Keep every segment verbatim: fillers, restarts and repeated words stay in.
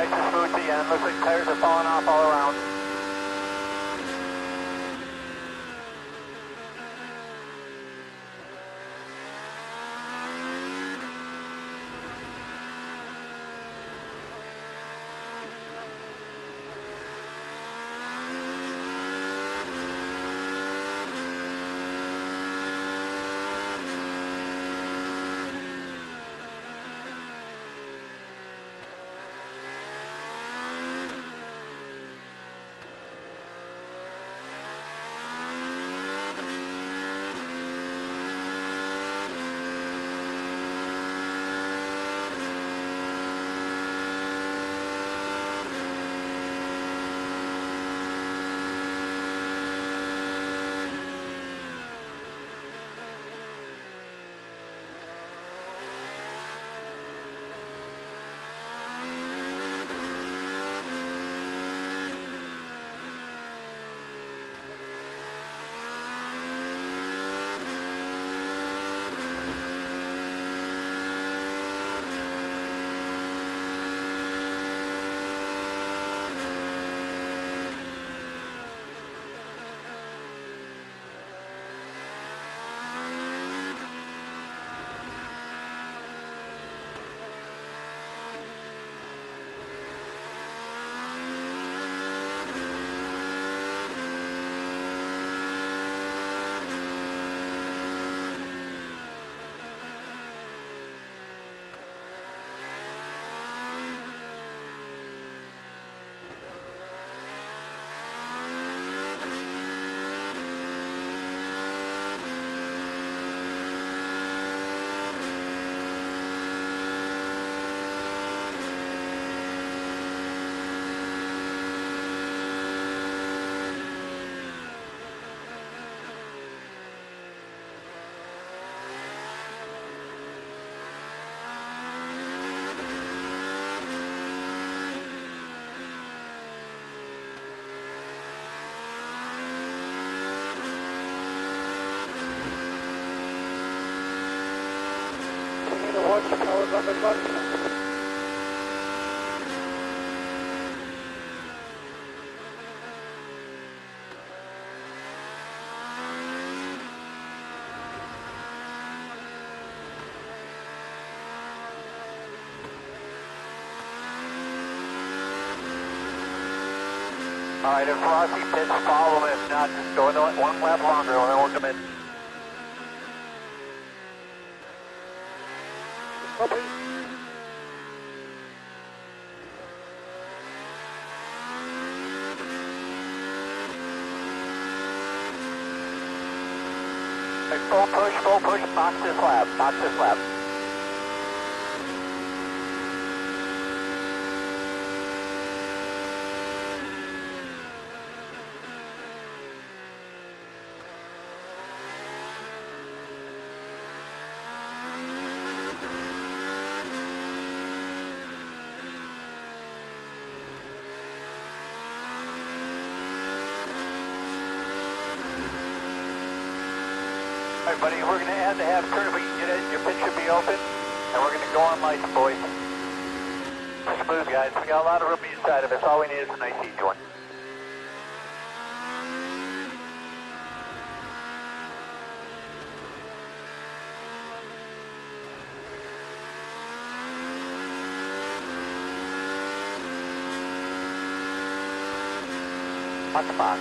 Nice and smooth to the end. Looks like tires are falling off all around. Watch the power's up and running. All right, if Rossi pits, follow him. If not, just go one lap longer and then we'll come in. Copy. Full push, full push, box this lap, box this lap. All right, buddy, we're going to add the half turn if we can get it. Your pit should be open, and we're going to go on lights, boys. Smooth, guys. We got a lot of room inside of us. All we need is a nice easy one. Box, box.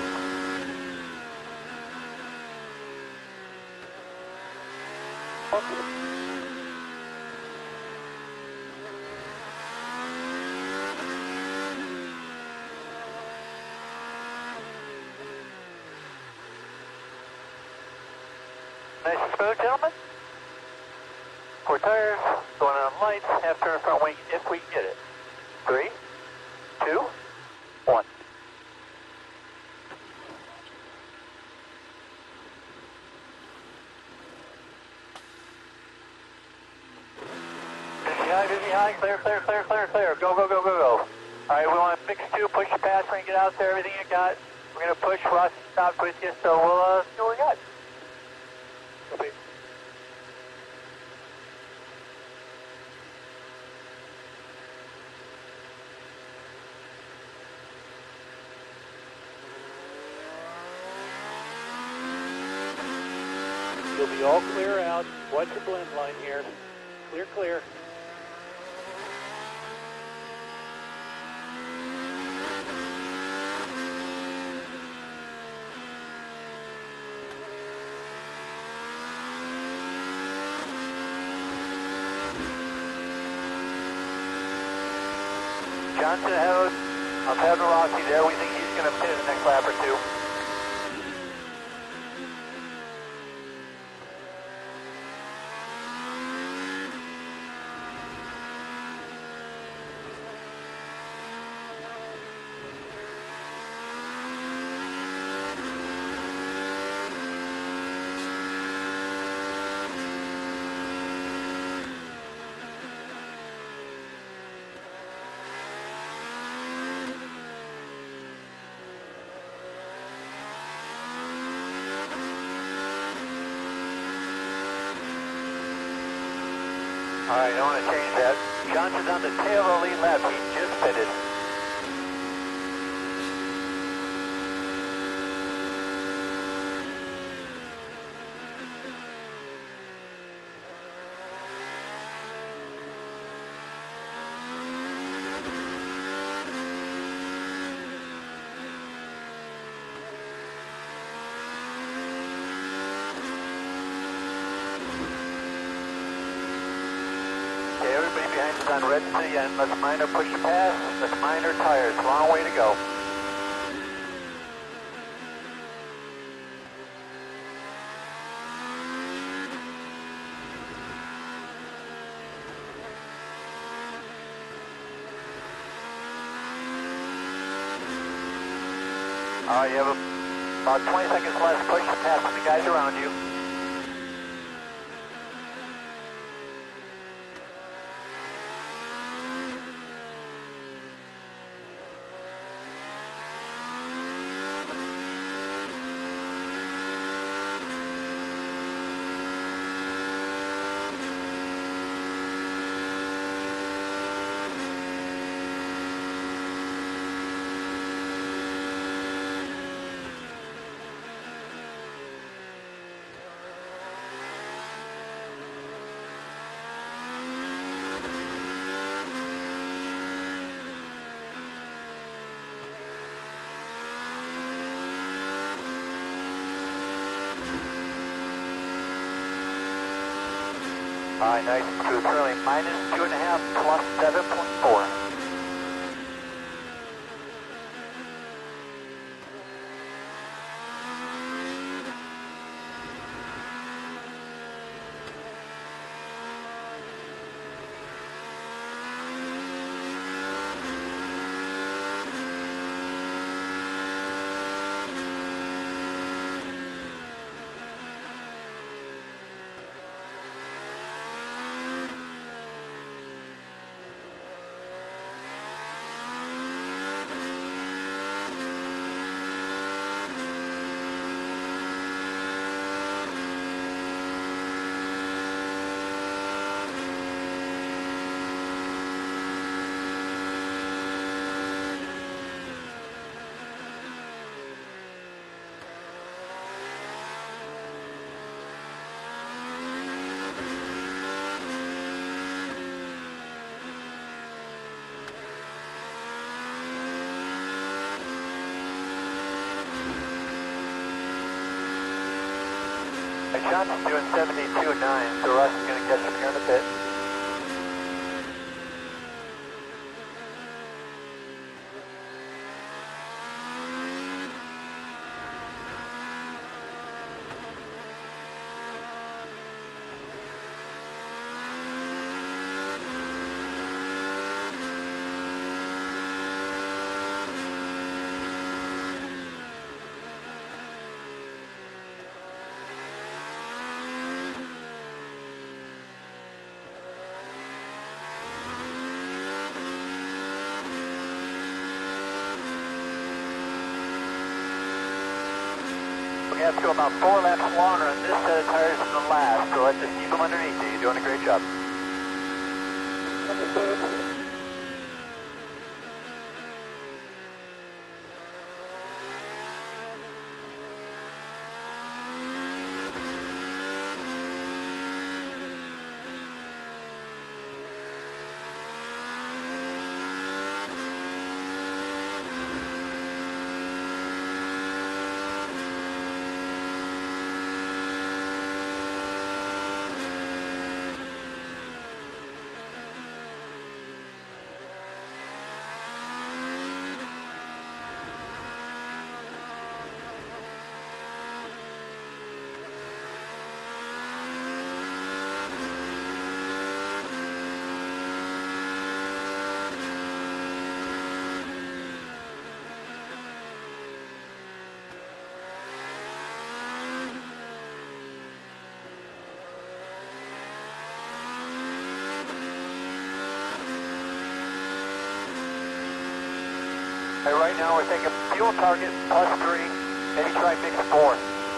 Nice and smooth, gentlemen. Four tires, going on lights, half turn front wing if we can get it. Three, two, one. Busy high, busy high, clear, clear, clear, clear, clear. Go, go, go, go, go. All right, we want to mix two, push the pass ring, get out there, everything you got. We're going to push, Ross stopped with you, so we'll uh, see what we got. Copy. You'll be all clear out. Watch your blend line here. Clear, clear. Johnson, I'm having Rossi there. We think he's going to pit the next lap or two. All right, I want to change that. Johnson's on the tail of the lead lap. He just pitted. Okay, everybody behind us on red to the end. Let's minor push the pass. Let's minor tires. Long way to go. All right, you have about twenty seconds left. Push the pass with the guys around you. All right, nice and smooth. Currently minus two and a half plus seven point four. Johnson's doing seventy-two point nine, so Russ is going to catch him here in the pit. We have to go about four laps longer on this set of tires than the last, so let's just keep them underneath you. You're doing a great job. Understood. Hey, right now we're thinking fuel target plus three, maybe try mix four.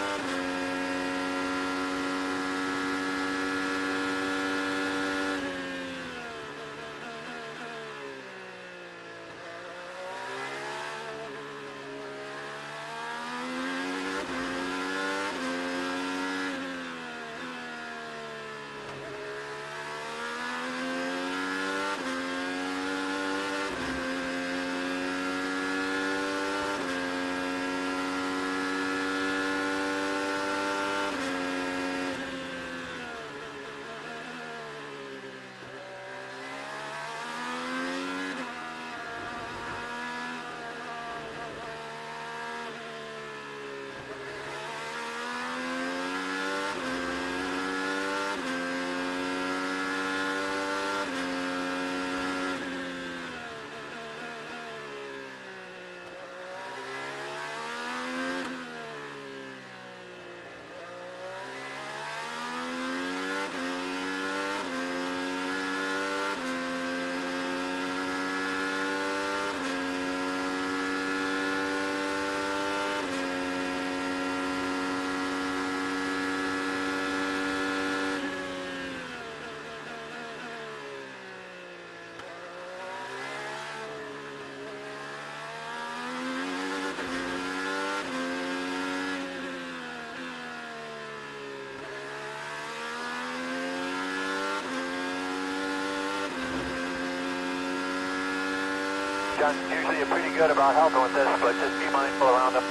John's usually pretty good about helping with this, but just be mindful around them.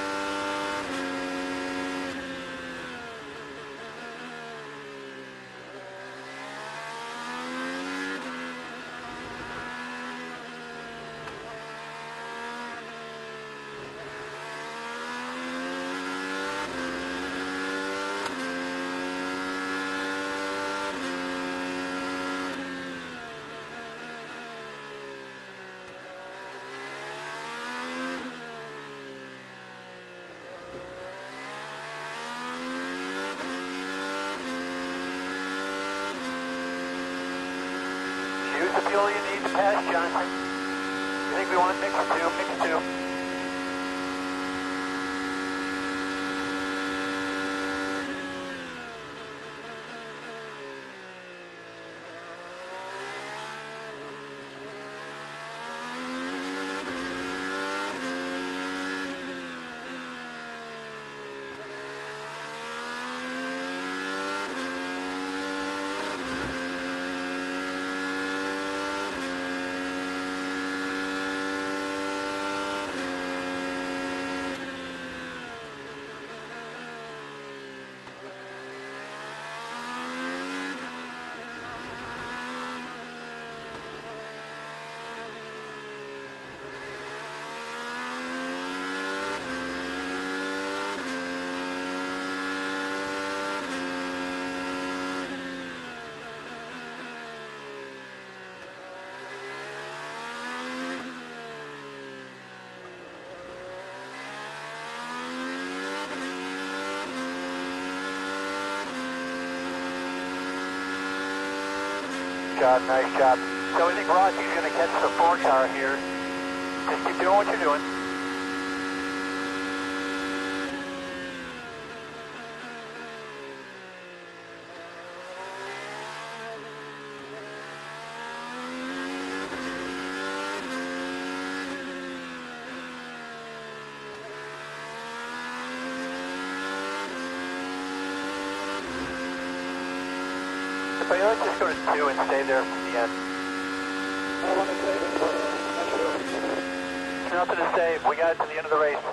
Use the fuel you need to pass Johnson. I think we want mix two, mix two. Job, nice job. So I think Rossi's going to catch the four car here. Just keep doing what you're doing. But let's just go to two and stay there from the end. I want to save it for uh, There's nothing to save. We got it to the end of the race.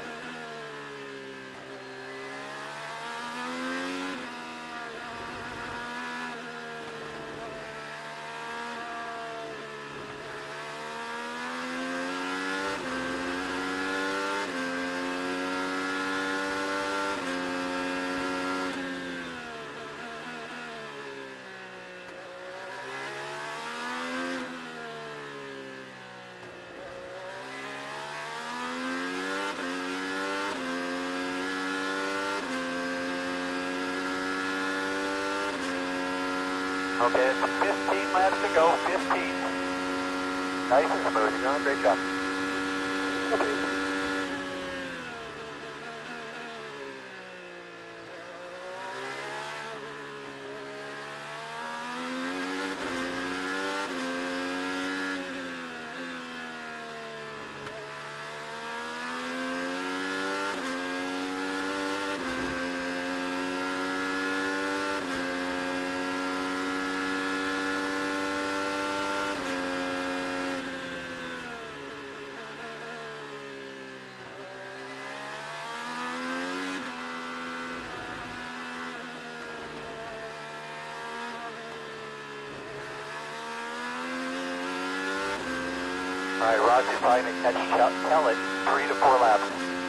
Okay, it's fifteen laps to go, fifteen. Nice and smooth, you're doing a great job. All right, Rossi's probably going to catch Kellett three to four laps.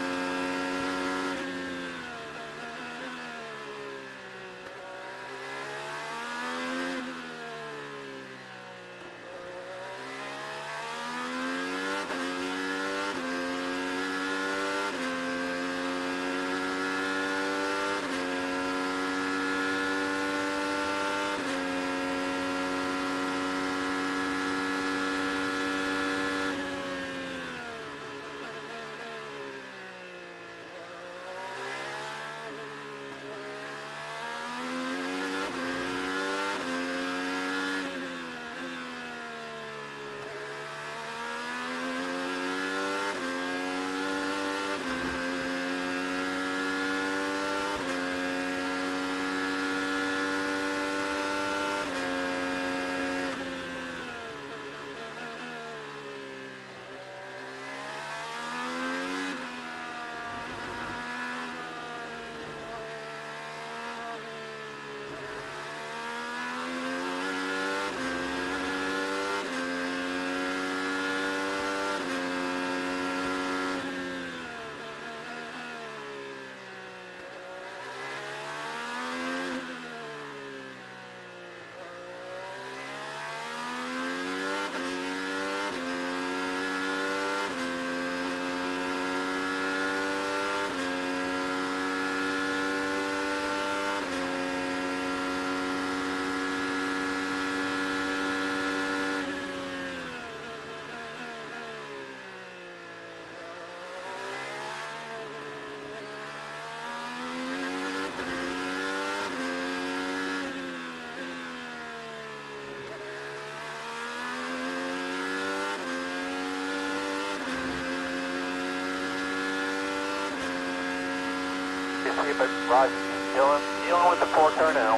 See, but Rossi's dealing, dealing with the four car now.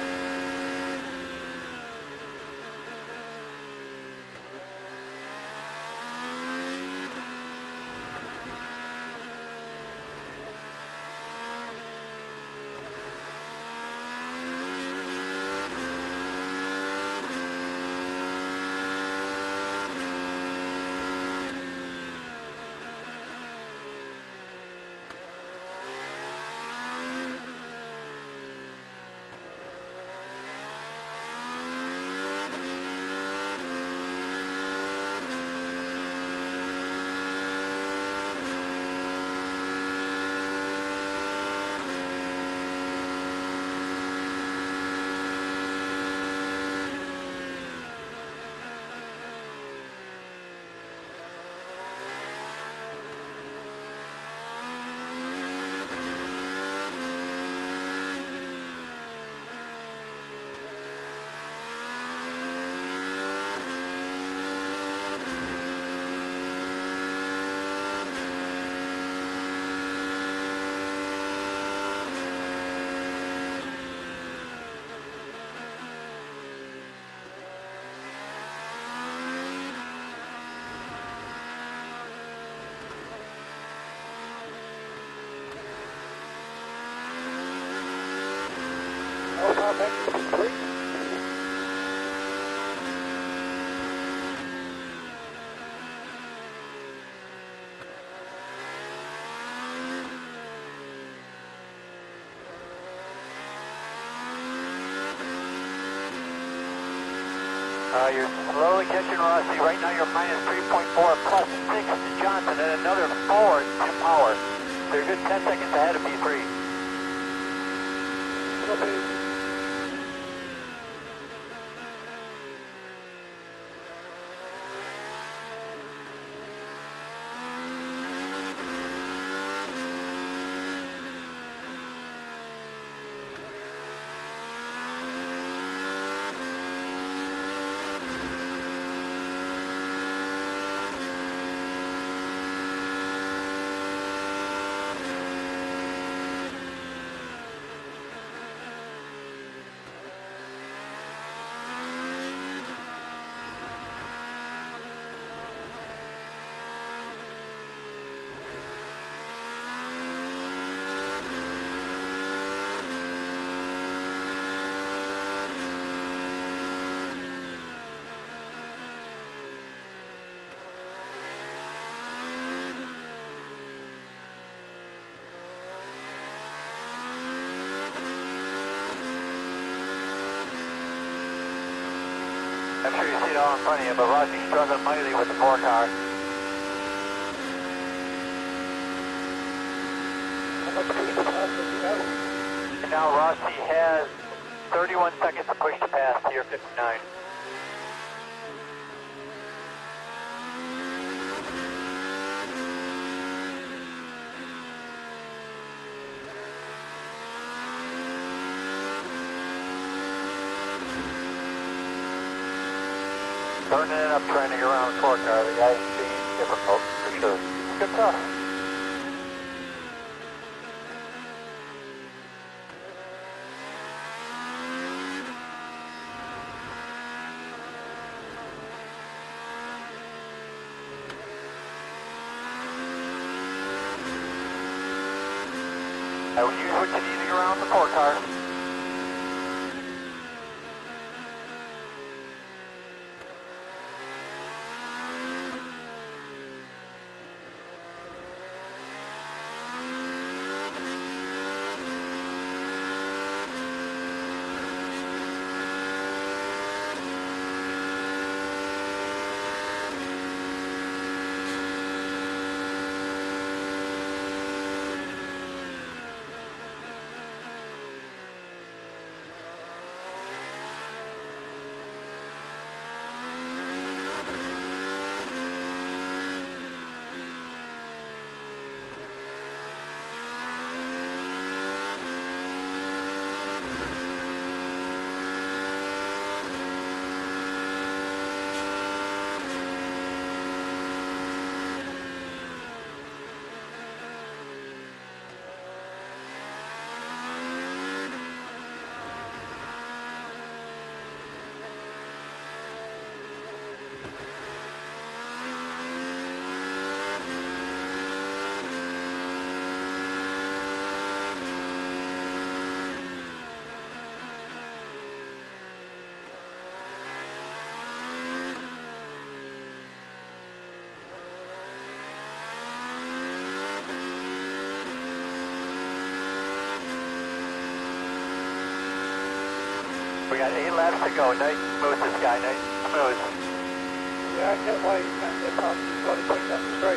Uh, you're slowly catching Rossi. Right now you're minus three point four, plus six to Johnson, and another four to Power. So you're good ten seconds ahead of P three. Okay. I'm sure you see it all in front of you, but Rossi's struggling mightily with the four car. How much push to pass does he have? And now Rossi has thirty-one seconds to push to pass to your fifty-nine. Turning it up, trying to get around the four car. The guy's being difficult, for sure. Good stuff. I would use what you need to get around the four car. We got eight laps to go. Nice smooth this guy, nice smooth. Yeah, I get why you can't get past the bloody quick down the straight.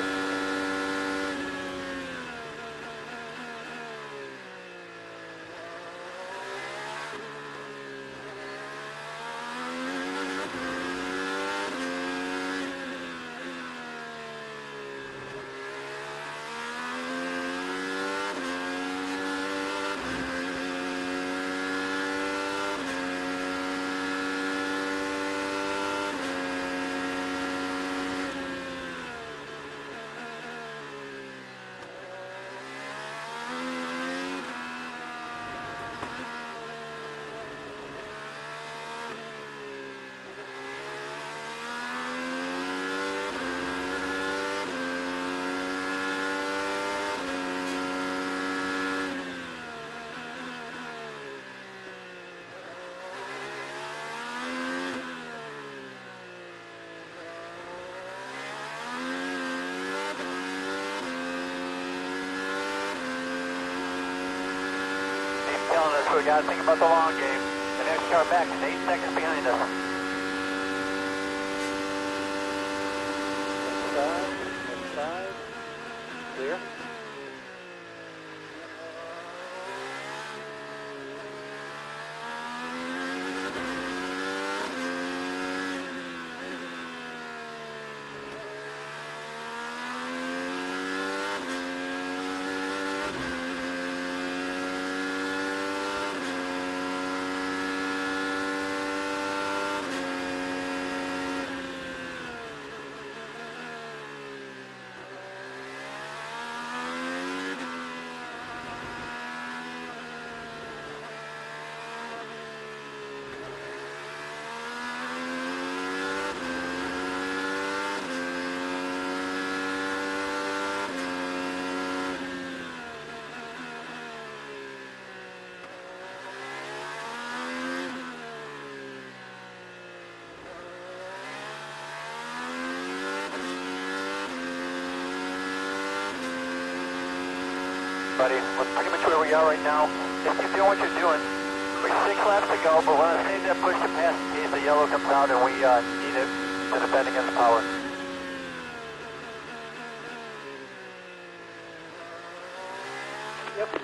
Telling us we got to think about the long game. The next car back is eight seconds behind us. Inside, inside, clear. Buddy, we're pretty much where we are right now. Just keep doing what you're doing. We We're six laps to go, but we're going to save that push to pass in case the yellow comes out and we uh, need it to defend against power. Yep.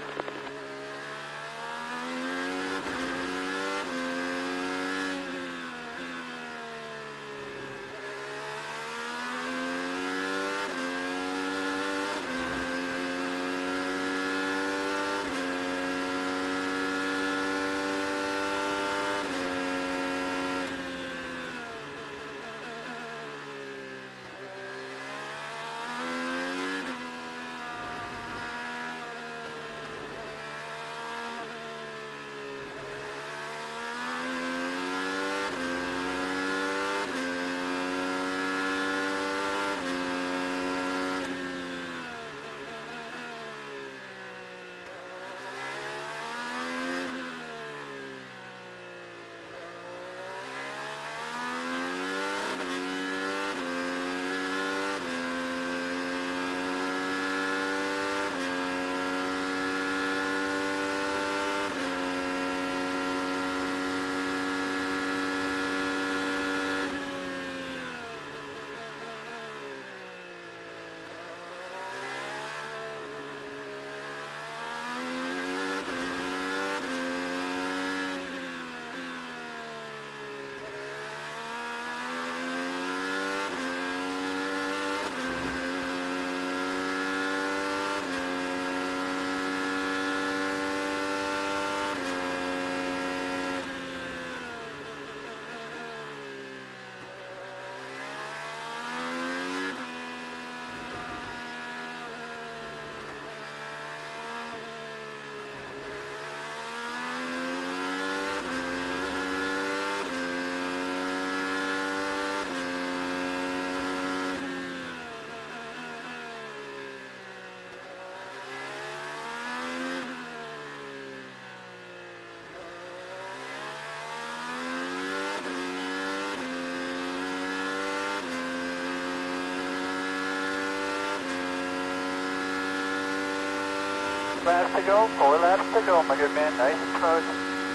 Laps to go, four laps to go, my good man. Nice and smooth.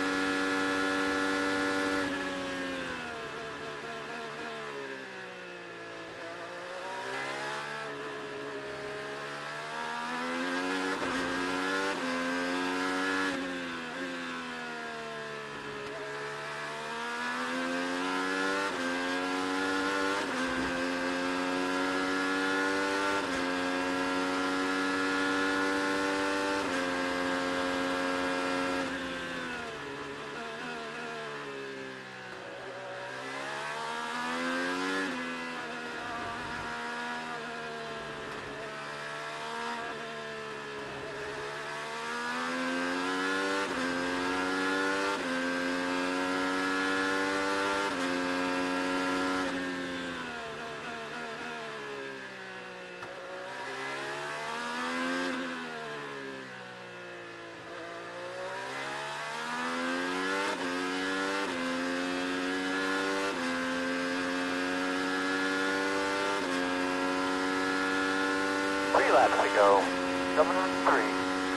Three laps to go. Coming on three.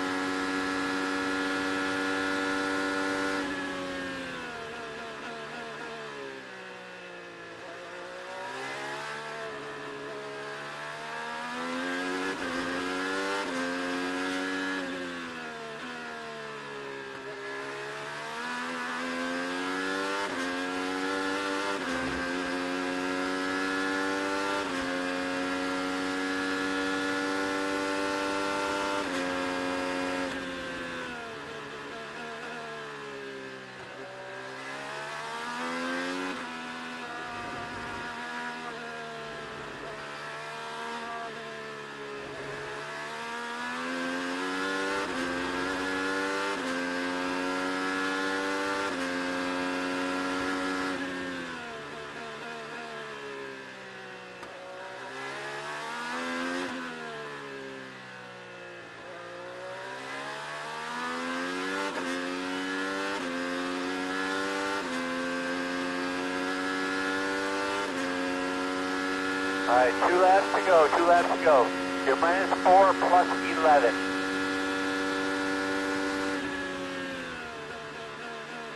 All right, two laps to go, two laps to go. You're minus four plus eleven.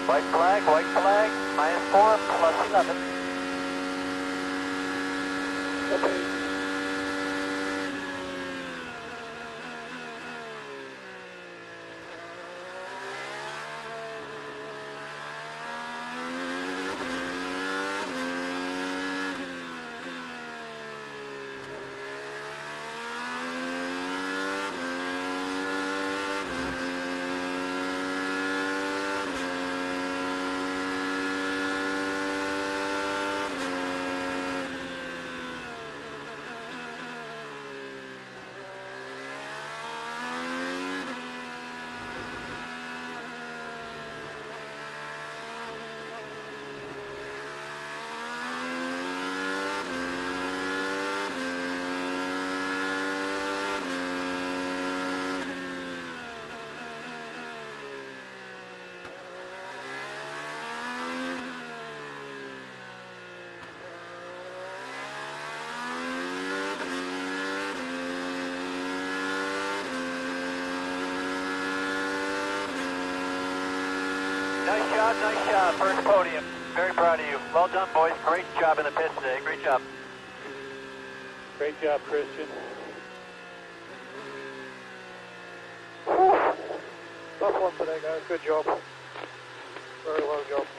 White flag, white flag, minus four, plus eleven. Okay. Nice job, nice job. First podium. Very proud of you. Well done, boys. Great job in the pits today. Great job. Great job, Christian. Tough one today, guys. Good job. Very well job.